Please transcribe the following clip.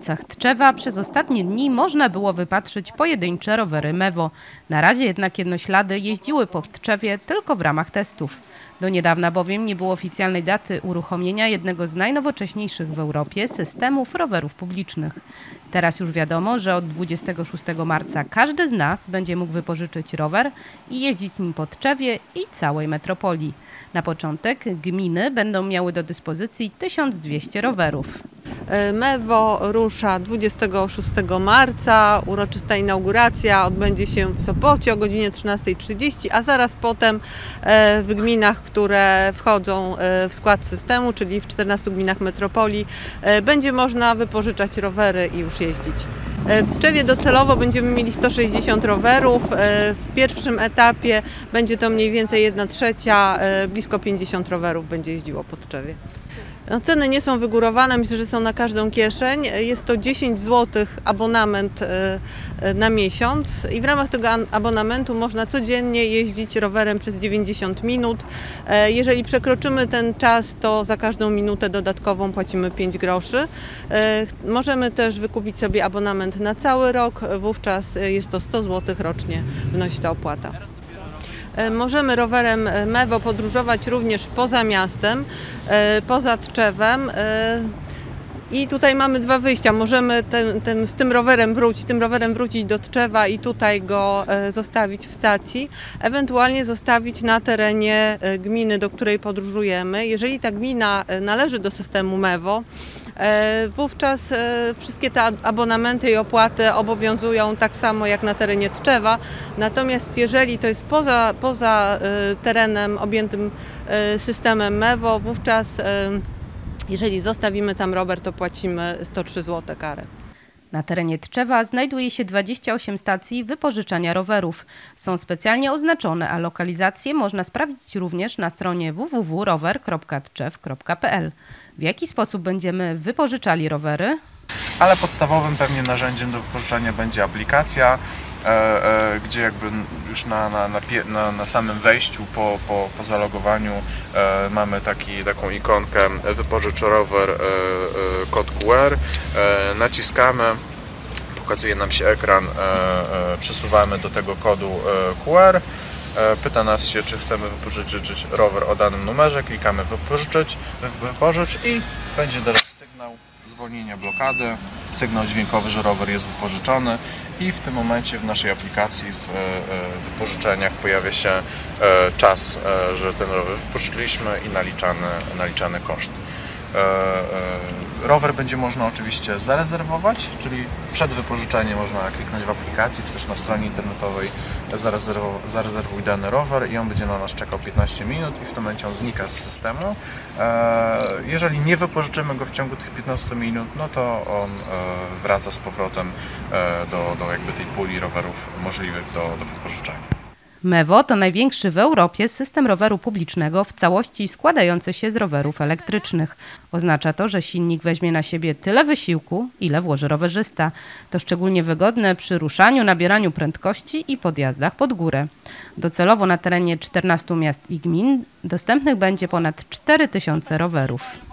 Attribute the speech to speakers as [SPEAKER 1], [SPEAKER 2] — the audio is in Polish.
[SPEAKER 1] okolicach Tczewa przez ostatnie dni można było wypatrzyć pojedyncze rowery Mewo. Na razie jednak jednoślady jeździły po Tczewie tylko w ramach testów. Do niedawna bowiem nie było oficjalnej daty uruchomienia jednego z najnowocześniejszych w Europie systemów rowerów publicznych. Teraz już wiadomo, że od 26 marca każdy z nas będzie mógł wypożyczyć rower i jeździć nim po Tczewie i całej metropolii. Na początek gminy będą miały do dyspozycji 1200 rowerów.
[SPEAKER 2] Mewo rusza 26 marca, uroczysta inauguracja odbędzie się w Sopocie o godzinie 13:30, a zaraz potem w gminach, które wchodzą w skład systemu, czyli w 14 gminach metropolii, będzie można wypożyczać rowery i już jeździć. W Tczewie docelowo będziemy mieli 160 rowerów. W pierwszym etapie będzie to mniej więcej 1/3, blisko 50 rowerów będzie jeździło po Tczewie. No, ceny nie są wygórowane, myślę, że są na każdą kieszeń. Jest to 10 zł abonament na miesiąc i w ramach tego abonamentu można codziennie jeździć rowerem przez 90 minut. Jeżeli przekroczymy ten czas, to za każdą minutę dodatkową płacimy 5 groszy. Możemy też wykupić sobie abonament na cały rok, wówczas jest to 100 zł rocznie wynosi ta opłata. Możemy rowerem Mewo podróżować również poza miastem, poza Tczewem. I tutaj mamy dwa wyjścia. Możemy z tym rowerem wrócić do Tczewa i tutaj go zostawić w stacji, ewentualnie zostawić na terenie gminy, do której podróżujemy. Jeżeli ta gmina należy do systemu Mewo, wówczas wszystkie te abonamenty i opłaty obowiązują tak samo jak na terenie Tczewa. Natomiast jeżeli to jest poza terenem objętym systemem Mewo, wówczas jeżeli zostawimy tam rower, to płacimy 103 zł karę.
[SPEAKER 1] Na terenie Tczewa znajduje się 28 stacji wypożyczania rowerów. Są specjalnie oznaczone, a lokalizację można sprawdzić również na stronie www.rower.tczew.pl. W jaki sposób będziemy wypożyczali rowery?
[SPEAKER 3] Ale podstawowym pewnie narzędziem do wypożyczania będzie aplikacja, gdzie jakby już na samym wejściu po zalogowaniu mamy taką ikonkę wypożycz rower, kod QR, naciskamy, pokazuje nam się ekran, przesuwamy do tego kodu QR, pyta nas się, czy chcemy wypożyczyć rower o danym numerze, klikamy wypożycz i będzie teraz sygnał zwolnienia blokady, sygnał dźwiękowy, że rower jest wypożyczony i w tym momencie w naszej aplikacji w wypożyczeniach pojawia się czas, że ten rower wypożyczyliśmy i naliczany koszt. Rower będzie można oczywiście zarezerwować, czyli przed wypożyczeniem można kliknąć w aplikacji, czy też na stronie internetowej zarezerwuj dany rower i on będzie na nas czekał 15 minut i w tym momencie on znika z systemu. Jeżeli nie wypożyczymy go w ciągu tych 15 minut, no to on wraca z powrotem do jakby tej puli rowerów możliwych do wypożyczenia.
[SPEAKER 1] Mewo to największy w Europie system roweru publicznego w całości składający się z rowerów elektrycznych. Oznacza to, że silnik weźmie na siebie tyle wysiłku, ile włoży rowerzysta. To szczególnie wygodne przy ruszaniu, nabieraniu prędkości i podjazdach pod górę. Docelowo na terenie 14 miast i gmin dostępnych będzie ponad 4000 rowerów.